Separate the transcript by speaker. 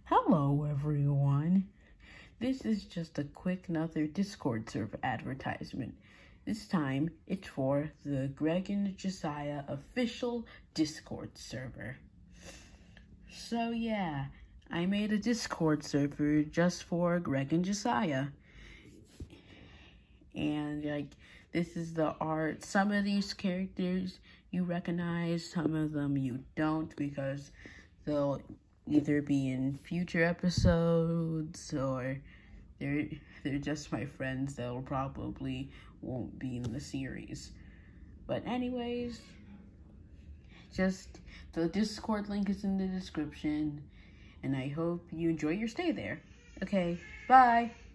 Speaker 1: Hello everyone. This is just a quick another Discord server advertisement. This time it's for the Greg and Josiah official Discord server. So yeah, I made a Discord server just for Greg and Josiah. And this is the art. Some of these characters you recognize, some of them you don't, because they'll either be in future episodes or they're just my friends that'll probably won't be in the series. But anyways, just the Discord link is in the description, and I hope you enjoy your stay there. Okay, bye.